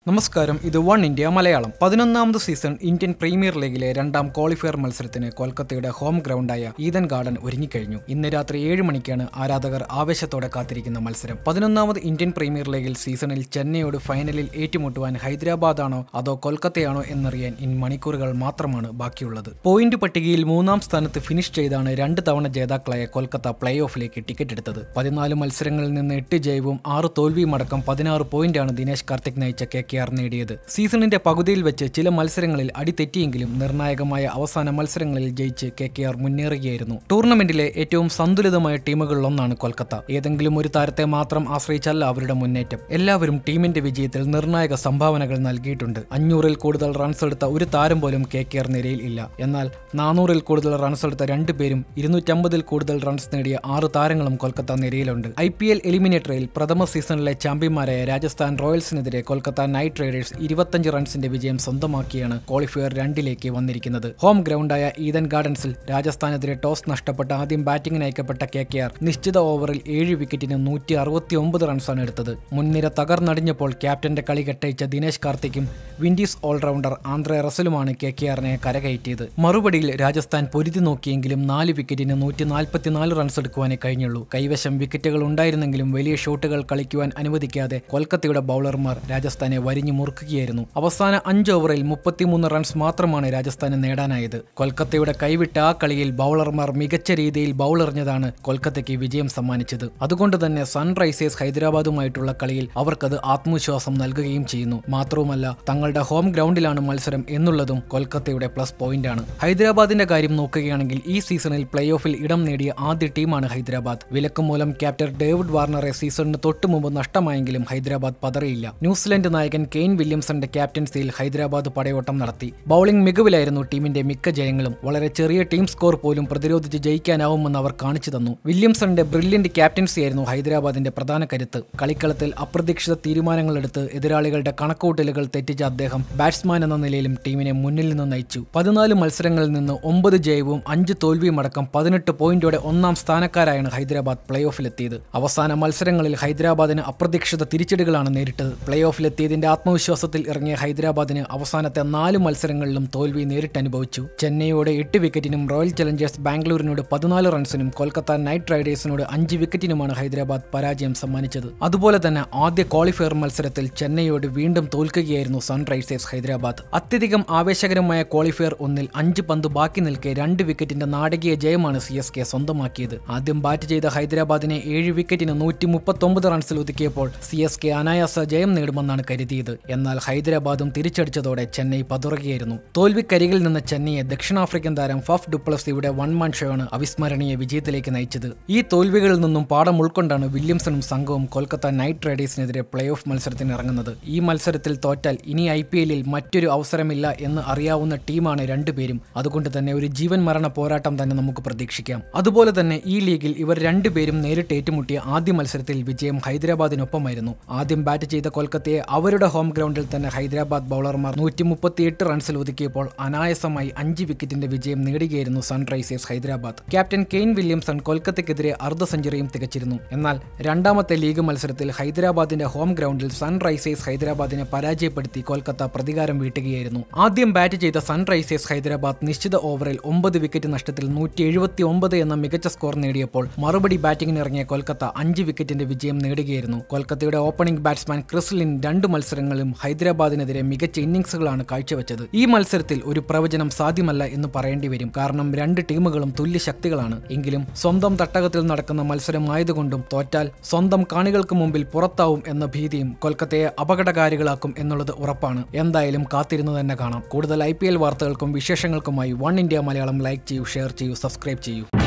നമസ്കാരം, ഇത് one India Malayalam. 11ാമത് സീസൺ ഇന്ത്യൻ പ്രീമിയർ ലീഗിലെ രണ്ടാം ക്വാളിഫയർ മത്സരത്തിന് കൊൽക്കത്തയുടെ ഹോം ഗ്രൗണ്ടായ ഈഡൻ ഗാർഡൻ ഒരുങ്ങിക്കഴിഞ്ഞു. ഇന്ന് രാത്രി 7 മണിക്കാണ് ആരാധകർ ആവേശത്തോടെ കാത്തിരിക്കുന്ന മത്സരം. 11ാമത് ഇന്ത്യൻ പ്രീമിയർ ലീഗിൽ സീസണിൽ ചെന്നൈയോട് ഫൈനലിൽ ഏറ്റുമുട്ടുവാൻ ഹൈദരാബാദാണോ അതോ കൊൽക്കത്തയാണോ എന്നറിയാൻ ഇനി മണിക്കൂറുകൾ മാത്രമാണ് ബാക്കിയുള്ളത്. പോയിന്റ് പട്ടികയിൽ 3ാം സ്ഥാനത്ത് ഫിനിഷ് ചെയ്താണ് 2 തവണ ജേതാക്കളായ കൊൽക്കത്ത പ്ലേ ഓഫിലേക്ക് ടിക്കറ്റ് എടുത്തത്. 14 മത്സരങ്ങളിൽ നിന്ന് 8 ജയവും 6 തോൽവിയും അടക്കം 16 പോയിന്റാണ് ദിനേശ് കാർത്തിക് നയിച്ച KKR നേടിയത്. സീസണിന്റെ പകുതിയിൽ വെച്ച് ചില മത്സരങ്ങളിൽ അടിതെറ്റിയെങ്കിലും നിർണായകമായ അവസാന മത്സരങ്ങളിൽ ജയിച്ച് KKR മുന്നേറുകയായിരുന്നു. ടൂർണമെന്റിലെ ഏറ്റവും സന്തുലിതമായ ടീമുകളിലൊന്നാണ് കൊൽക്കത്ത. ഏതെങ്കിലും ഒരു താരത്തെ മാത്രം ആശ്രയിച്ചല്ല അവരുടെ മുന്നേറ്റം. എല്ലാവരും ടീമിന്റെ വിജയത്തിൽ നിർണായക സംഭാവനകൾ നൽകിയിട്ടുണ്ട്. 500-ൽ കൂടുതൽ റൺസ് എടുത്ത ഒരു താരം പോലും KKR നിരയിൽ ഇല്ല. എന്നാൽ 400-ൽ കൂടുതൽ റൺസ് എടുത്ത 2 പേരും 250-ൽ കൂടുതൽ റൺസ് നേടിയ 6 താരങ്ങളും കൊൽക്കത്ത നിരയിലുണ്ട്. IPL എലിമിനേറ്ററിൽ പ്രഥമ സീസണിലെ ചാമ്പ്യന്മാരായ രാജസ്ഥാൻ റോയൽസിനെതിരെ കൊൽക്കത്ത നൈറ്റ് റൈഡേഴ്സ് 25 റൺസിന്റെ വിജയം സ്വന്തമാക്കിയാണ് ക്വാളിഫയർ 2ലേക്ക് വന്നിരിക്കുന്നത്. ഹോം ഗ്രൗണ്ടായ ഈഡൻ ഗാർഡൻസിൽ രാജസ്ഥാനെതിരെ ടോസ് നഷ്ടപ്പെട്ട ആദ്യം ബാറ്റിംഗിന് അയക്കപ്പെട്ട KKR നിശ്ചിത ഓവറിൽ 7 വിക്കറ്റിന് 169 റൺസാണ് എടുത്തത്. മുൻനിര തകർന്നടിഞ്ഞപ്പോൾ ക്യാപ്റ്റന്റെ കളി കെട്ടയിച്ച ദിനേശ് കാർത്തിക്കും വിൻഡീസ് ഓൾറൗണ്ടർ ആന്ദ്രെ റസലുമാണ് KKRനെ കരകയറ്റിയത്. മറുപടിയിൽ രാജസ്ഥാൻ പൊരുതി നോക്കിയെങ്കിലും 4 വിക്കറ്റിന് 144 റൺസ് എടുക്കുവാനേ കഴിഞ്ഞുള്ളൂ. കൈവശം വിക്കറ്റുകൾ ഉണ്ടായിരുന്നെങ്കിലും വലിയ ഷോട്ടുകൾ കളിക്കുവാൻ അനുവദിക്കാതെ കൊൽക്കത്തയുടെ ബൌളർമാർ രാജസ്ഥാനെ വരിഞ്ഞു മുറുക്കുകയായിരുന്നു. അവസാന 5 ഓവറിൽ 33 റൺസ് മാത്രമാണ് രാജസ്ഥാന് നേടാനായത്. കൊൽക്കത്തയുടെ കൈവിട്ട ആ കളിയിൽ ബൌളർമാർ മികച്ച രീതിയിൽ ബൌളെറിഞ്ഞതാണ് കൊൽക്കത്തയ്ക്ക് വിജയം സമ്മാനിച്ചത്. അതുകൊണ്ട് തന്നെ സൺറൈസേഴ്സ് ഹൈദരാബാദുമായിട്ടുള്ള കളിയിൽ അവർക്കത് ആത്മവിശ്വാസം നൽകുകയും ചെയ്യുന്നു. മാത്രവുമല്ല, തങ്ങളുടെ ഹോം ഗ്രൗണ്ടിലാണ് മത്സരം എന്നുള്ളതും കൊൽക്കത്തയുടെ പ്ലസ് പോയിന്റാണ്. ഹൈദരാബാദിന്റെ കാര്യം നോക്കുകയാണെങ്കിൽ ഈ സീസണിൽ പ്ലേ ഓഫിൽ ഇടം നേടിയ ആദ്യ ടീമാണ് ഹൈദരാബാദ്. വിലക്ക് മൂലം ക്യാപ്റ്റൻ ഡേവിഡ് വാർണറെ സീസണിന് തൊട്ടു മുമ്പ് നഷ്ടമായെങ്കിലും ഹൈദരാബാദ് പതറിയില്ല. ന്യൂസിലൻഡ് നായകൻ കെയ്ൻ വില്യംസന്റെ ക്യാപ്റ്റൻസിയിൽ ഹൈദരാബാദ് പടയോട്ടം നടത്തി. ബൌളിംഗ് മികവിലായിരുന്നു ടീമിന്റെ മിക്ക ജയങ്ങളും. വളരെ ചെറിയ ടീം സ്കോർ പോലും പ്രതിരോധിച്ച് ജയിക്കാനാവുമെന്ന് അവർ കാണിച്ചു തന്നു. വില്യംസന്റെ ബ്രില്യന്റ് ക്യാപ്റ്റൻസിയായിരുന്നു ഹൈദരാബാദിന്റെ പ്രധാന കരുത്ത്. കളിക്കളത്തിൽ അപ്രതീക്ഷിത തീരുമാനങ്ങളെടുത്ത് എതിരാളികളുടെ കണക്കുകൂട്ടലുകൾ തെറ്റിച്ച അദ്ദേഹം ബാറ്റ്സ്മാൻ എന്ന നിലയിലും ടീമിനെ മുന്നിൽ നിന്ന് നയിച്ചു. 14 മത്സരങ്ങളിൽ നിന്ന് 9 ജയവും 5 തോൽവിയും അടക്കം 18 പോയിന്റോടെ 1ാം സ്ഥാനക്കാരായാണ് ഹൈദരാബാദ് പ്ലേ ഓഫിലെത്തിയത്. അവസാന മത്സരങ്ങളിൽ ഹൈദരാബാദിന് അപ്രതീക്ഷിത തിരിച്ചടികളാണ് നേരിട്ടത്. പ്ലേ ഓഫിലെത്തിയതിന്റെ ആത്മവിശ്വാസത്തിൽ ഇറങ്ങിയ ഹൈദരാബാദിന് അവസാനത്തെ 4 മത്സരങ്ങളിലും തോൽവി നേരിട്ടനുഭവിച്ചു. ചെന്നൈയോട് 8 വിക്കറ്റിനും റോയൽ ചലഞ്ചേഴ്സ് ബാംഗ്ലൂരിനോട് 14 റൺസിനും കൊൽക്കത്ത നൈറ്റ് റൈഡേഴ്സിനോട് 5 വിക്കറ്റിനുമാണ് ഹൈദരാബാദ് പരാജയം സമ്മാനിച്ചത്. അതുപോലെ തന്നെ ആദ്യ ക്വാളിഫയർ മത്സരത്തിൽ ചെന്നൈയോട് വീണ്ടും തോൽക്കുകയായിരുന്നു സൺറൈസേഴ്സ് ഹൈദരാബാദ്. അത്യധികം ആവേശകരമായ ക്വാളിഫയർ 1-ൽ 5 പന്ത് ബാക്കി നിൽക്കെ 2 വിക്കറ്റിന്റെ നാടകീയ ജയമാണ് CSK സ്വന്തമാക്കിയത്. ആദ്യം ബാറ്റ് ചെയ്ത ഹൈദരാബാദിനെ 7 വിക്കറ്റിന് 139 റൺസിൽ ഒതുക്കിയപ്പോൾ CSK അനായാസ ജയം നേടുമെന്നാണ് കരുതിയത്. എന്നാൽ ഹൈദരാബാദും തിരിച്ചടിച്ചതോടെ ചെന്നൈ പതുറുകയായിരുന്നു. തോൽവിക്കരികിൽ നിന്ന് ചെന്നൈയെ ദക്ഷിണാഫ്രിക്കൻ താരം ഫഫ് ഡുപ്ലസിയുടെ വൺ-മാൻ ഷോയാണ് അവിസ്മരണീയ വിജയത്തിലേക്ക് നയിച്ചത്. ഈ തോൽവികളിൽ നിന്നും പാഠം ഉൾക്കൊണ്ടാണ് വില്യംസണും സംഘവും കൊൽക്കത്ത നൈറ്റ് റൈഡേഴ്സിനെതിരെ പ്ലേ ഓഫ് മത്സരത്തിന് ഇറങ്ങുന്നത്. ഈ മത്സരത്തിൽ തോറ്റാൽ ഇനി IPLൽ മറ്റൊരു അവസരമില്ല എന്ന് അറിയാവുന്ന ടീമാണ് രണ്ടുപേരും. അതുകൊണ്ട് തന്നെ ഒരു ജീവൻ മരണ പോരാട്ടം തന്നെ നമുക്ക് പ്രതീക്ഷിക്കാം. അതുപോലെ തന്നെ ഈ ലീഗിൽ ഇവർ രണ്ടുപേരും നേരിട്ട് ഏറ്റുമുട്ടിയ ആദ്യ മത്സരത്തിൽ വിജയം ഹൈദരാബാദിനൊപ്പമായിരുന്നു. ആദ്യം ബാറ്റ് ചെയ്ത കൊൽക്കത്തയെ അവരുടെ ഹോം ഗ്രൗണ്ടിൽ തന്നെ ഹൈദരാബാദ് ബൌളർമാർ 138 റൺസിൽ ഒതുക്കിയപ്പോൾ അനായാസമായി 5 വിക്കറ്റിന്റെ വിജയം നേടുകയായിരുന്നു Sunrisers Hyderabad. Captain Kane Williamson കൊൽക്കത്തയ്ക്കെതിരെ അർദ്ധ സെഞ്ചുറിയും തികച്ചിരുന്നു. എന്നാൽ രണ്ടാമത്തെ ലീഗ് മത്സരത്തിൽ ഹൈദരാബാദിന്റെ ഹോം ഗ്രൗണ്ടിൽ സൺറൈസേഴ്സ് ഹൈദരാബാദിനെ പരാജയപ്പെടുത്തി കൊൽക്കത്ത പ്രതികാരം വീട്ടുകയായിരുന്നു. ആദ്യം ബാറ്റ് ചെയ്ത സൺറൈസേഴ്സ് ഹൈദരാബാദ് നിശ്ചിത ഓവറിൽ 9 വിക്കറ്റ് നഷ്ടത്തിൽ 179 എന്ന മികച്ച സ്കോർ നേടിയപ്പോൾ മറുപടി ബാറ്റിംഗിനിറങ്ങിയ കൊൽക്കത്ത 5 വിക്കറ്റിന്റെ വിജയം നേടുകയായിരുന്നു. കൊൽക്കത്തയുടെ ഓപ്പണിംഗ് ബാറ്റ്സ്മാൻ ക്രിസ് ലിൻ 2 മത്സരങ്ങളിലും ഹൈദരാബാദിനെതിരെ മികച്ച ഇന്നിംഗ്സുകളാണ് കാഴ്ചവെച്ചത്. ഈ മത്സരത്തിൽ ഒരു പ്രവചനം സാധ്യമല്ല എന്ന് പറയേണ്ടി വരും. കാരണം 2 ടീമുകളും തുല്യ ശക്തികളാണ്. എങ്കിലും സ്വന്തം തട്ടകത്തിൽ നടക്കുന്ന മത്സരമായതുകൊണ്ടും തോറ്റാൽ സ്വന്തം കാണികൾക്ക് മുമ്പിൽ പുറത്താവും എന്ന ഭീതിയും കൊൽക്കത്തയെ അപകടകാരികളാക്കും എന്നുള്ളത് ഉറപ്പാണ്. എന്തായാലും കാത്തിരുന്ന് തന്നെ കാണാം. കൂടുതൽ IPL വാർത്തകൾക്കും വിശേഷങ്ങൾക്കുമായി വൺ ഇന്ത്യ മലയാളം ലൈക്ക് ചെയ്യൂ, ഷെയർ ചെയ്യൂ, സബ്സ്ക്രൈബ് ചെയ്യൂ.